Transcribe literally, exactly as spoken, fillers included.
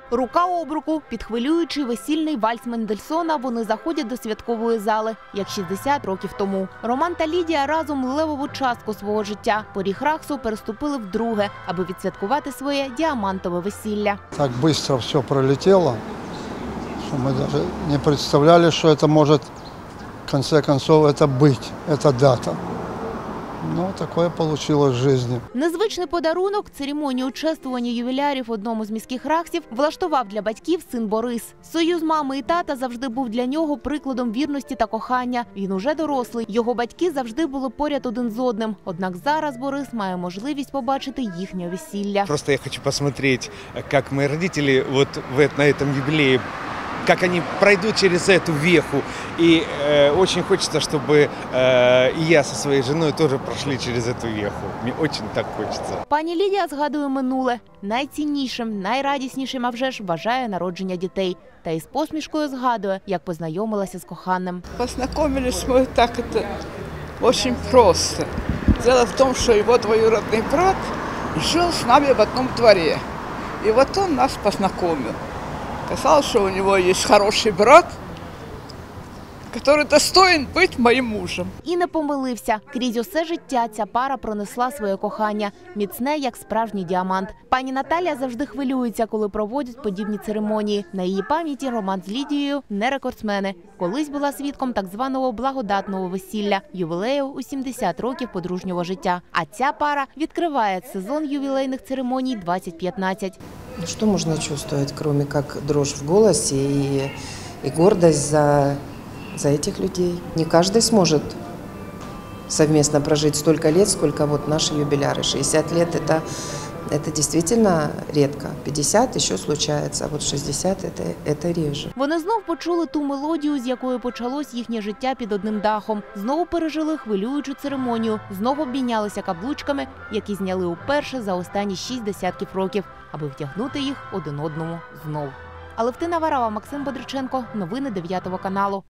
Рука об руку, під хвилюючий весільний вальс Мендельсона, вони заходять до святкової зали, як шістдесят років тому. Роман та Лідія разом левову частку свого життя поріг Рахсу переступили вдруге, аби відсвяткувати своє діамантове весілля. Так швидко все пролетіло, що ми навіть не представляли, що це може в кінці кінців це бути, ця дата. Ну, таке вийшло в житті. Незвичний подарунок, церемонію чествування ювілярів в одному з міських рахсів влаштував для батьків син Борис. Союз мами і тата завжди був для нього прикладом вірності та кохання. Він уже дорослий. Його батьки завжди були поряд один з одним. Однак зараз Борис має можливість побачити їхнє весілля. Просто я хочу подивитися, як мої батьки вот на цьому юбілеї, как они пройдут через эту веху. И э, очень хочется, чтобы э, и я со своей женой тоже прошли через эту веху. Мне очень так хочется. Пані Лідія згадує минуле. Найціннішим, найрадіснішим, а вже ж, вважає народження дітей. Та із посмішкою згадує, як познайомилася з коханим. Познакомились мы так, это очень просто. Дело в том, что его двоюродный брат жил с нами в одном дворе. И вот он нас познакомил. Сказал, что у него есть хороший брат, который достоин быть моим мужем. І не помилився. Крізь усе життя ця пара пронесла своє кохання. Міцне, як справжній діамант. Пані Наталія завжди хвилюється, коли проводять подібні церемонії. На її пам'яті Роман з Лідією не рекордсмени. Колись була свідком так званого благодатного весілля, ювілею у сімдесят років подружнього життя. А ця пара відкриває сезон ювілейних церемоній двадцять п'ятнадцять. Что можно чувствовать, кроме как дрожь в голосе и, и гордость за, за этих людей? Не каждый сможет совместно прожить столько лет, сколько вот наши юбиляры. шестьдесят лет это, – это действительно редко. пятьдесят еще случается, а вот шестьдесят это, – это реже. Вони знов почули ту мелодію, з якою почалось їхнє життя під одним дахом. Знову пережили хвилюючу церемонію. Знову обмінялися каблучками, які зняли уперше за останні шість десятків років, аби втягнути їх один одному знов. Алевтина Варава, Максим Бодриченко. Новини дев'ятого каналу.